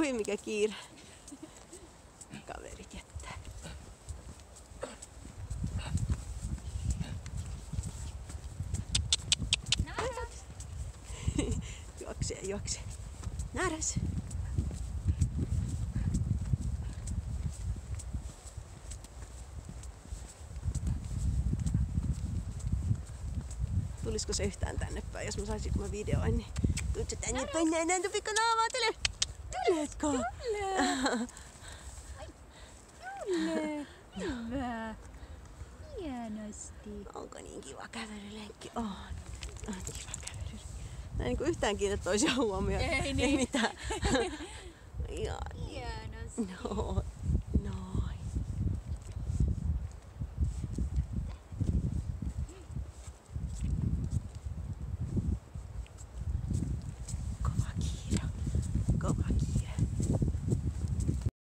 Oi mikä kiire. Kaverit jättää. Juoksee. Nähdäs. Tulisiko se yhtään tänne päin, jos mä saisin, kun mä videoin, niin tuut se tänne päin, näin tupikko naamaa, tule! Tuletko? Tule! Hyvä! Hienosti! Onko niin kiva kävelylenkki? On kiva kävely. Näin niin kuin yhtään kiinni toisia huomioon. Ei niin. Ei mitään. Ihan Hienosti! No.